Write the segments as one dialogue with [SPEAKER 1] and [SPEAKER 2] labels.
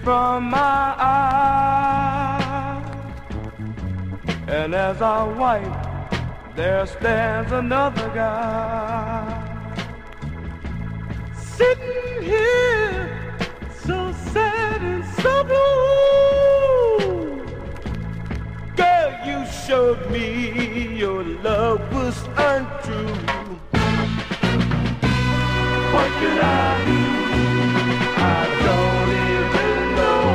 [SPEAKER 1] from my eyes. And as I wipe, there stands another guy, sitting here so sad and so blue. Girl, you showed me your love was untrue. What could I do? I don't even know.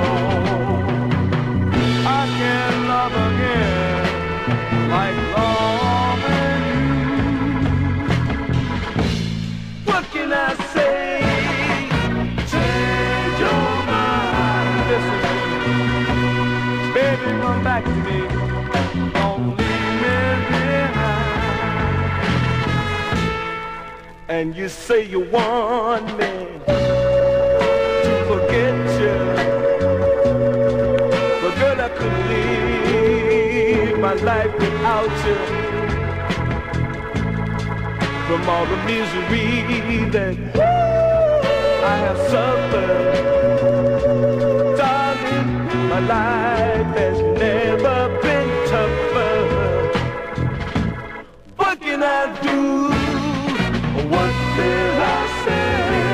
[SPEAKER 1] I can't love again like loving you. What can I say? Change your mind. Listen, baby, come back to me. Don't leave me behind. And you say you want me to forget you, but girl, I couldn't live my life without you. From all the misery that I have suffered, darling, my life has never been tougher. What can I do? What will I say?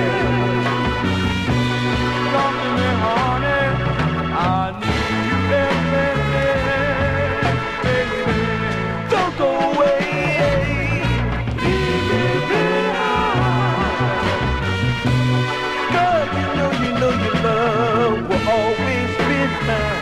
[SPEAKER 1] Come to me, honey, I need you every day, baby. Don't go away, leave me behind. Girl, you know your love will always be mine.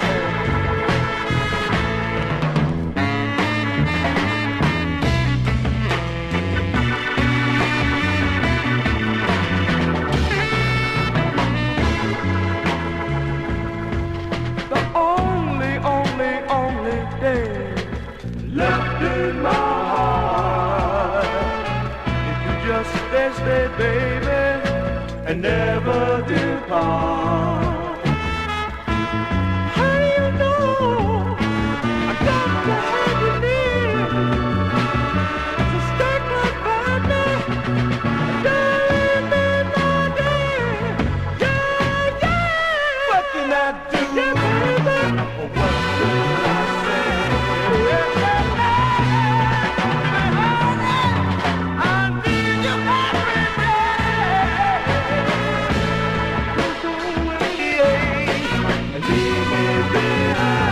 [SPEAKER 1] Left in my heart. If you just stay, baby, and never depart. How do you know I got to have you near to stay right by me? Don't leave me no day. Yeah, yeah. What can I do? Yeah, baby. What will I say? Leave me behind.